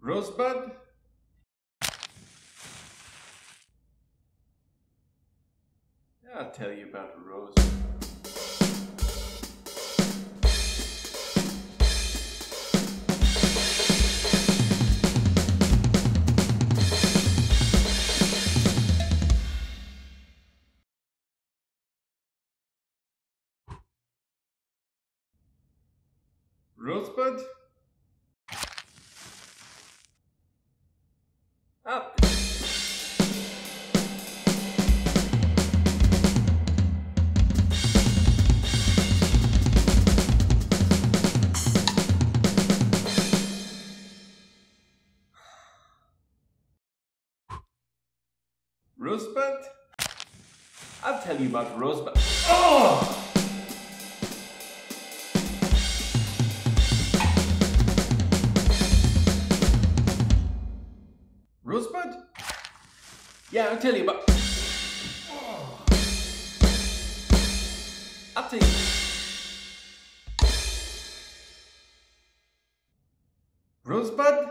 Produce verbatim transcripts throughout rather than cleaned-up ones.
Rosebud? I'll tell you about Rosebud. Rosebud? I'll Rosebud? I'll tell you about Rosebud. Oh! Rosebud? Yeah, I'll tell you about... Oh. I'll tell you... Rosebud?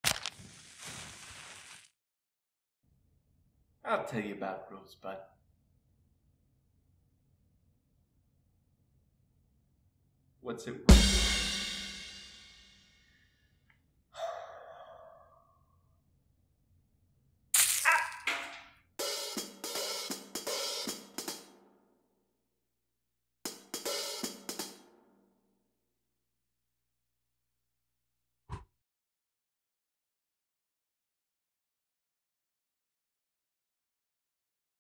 I'll tell you about Rosebud. What's it worth?